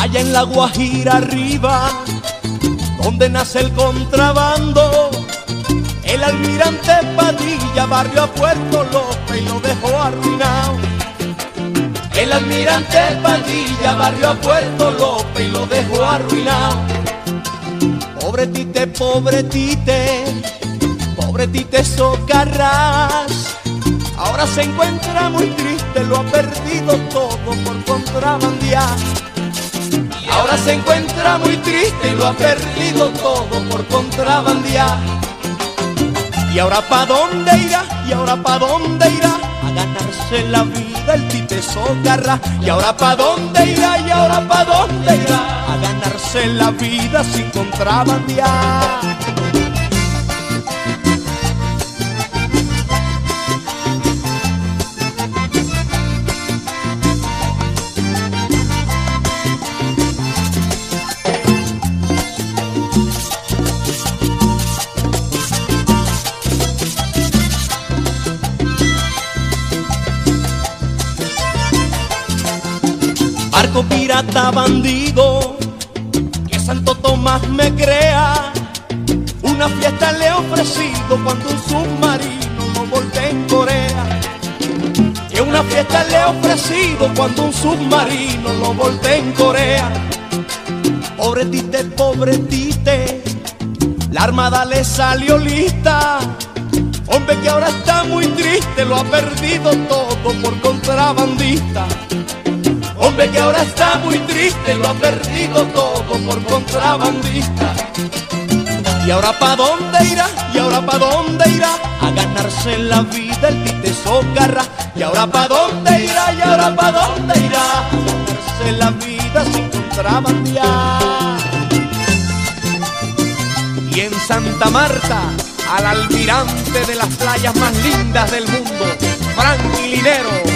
allá en la Guajira arriba, donde nace el contrabando. El almirante Padilla barrió a Puerto López y lo dejó arruinado. El almirante Padilla barrió a Puerto López y lo dejó arruinado. Pobre Tite, pobre Tite, pobre Tite Socarrás. Ahora se encuentra muy triste, lo ha perdido todo por contrabandear. Ahora se encuentra muy triste y lo ha perdido todo por contrabandear. ¿Y ahora pa' dónde irá? ¿Y ahora pa' dónde irá? A ganarse la vida el Tite Socarrás. ¿Y ahora pa' dónde irá? ¿Y ahora pa' dónde irá? A ganarse la vida sin contrabandear. Barco pirata bandido, que Santo Tomás me crea. Una fiesta le he ofrecido cuando un submarino lo voltea en Corea. Que una fiesta le he ofrecido cuando un submarino lo voltea en Corea. Pobre Tite, la armada le salió lista. Hombre que ahora está muy triste, lo ha perdido todo por contrabandista. Hombre que ahora está muy triste, lo ha perdido todo por contrabandista. ¿Y ahora pa' dónde irá? ¿Y ahora pa' dónde irá? A ganarse la vida el Tite Socarrás. ¿Y ahora pa' dónde irá? ¿Y ahora pa' dónde irá? A ganarse la vida sin contrabandear. Y en Santa Marta, al almirante de las playas más lindas del mundo, Franky Linero.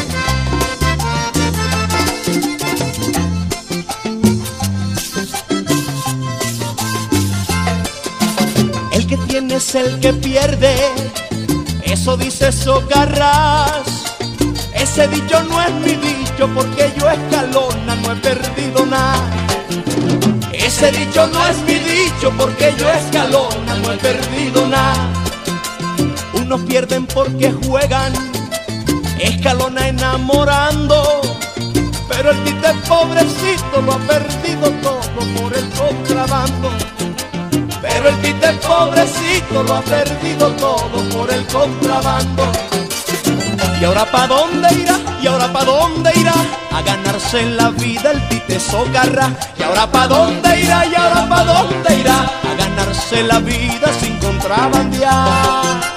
El que tiene es el que pierde, eso dice Socarrás. Ese dicho no es mi dicho, porque yo Escalona no he perdido nada. Ese dicho no es mi dicho, porque yo Escalona no he perdido nada. Unos pierden porque juegan, Escalona enamorando. Pero el Tite pobrecito lo ha perdido todo por el contrabando. Pero el Tite pobrecito lo ha perdido todo por el contrabando. ¿Y ahora pa' dónde irá? ¿Y ahora pa' dónde irá? A ganarse la vida el Tite Socarrás. ¿Y ahora pa' dónde irá? ¿Y ahora pa' dónde irá? A ganarse la vida sin contrabandear.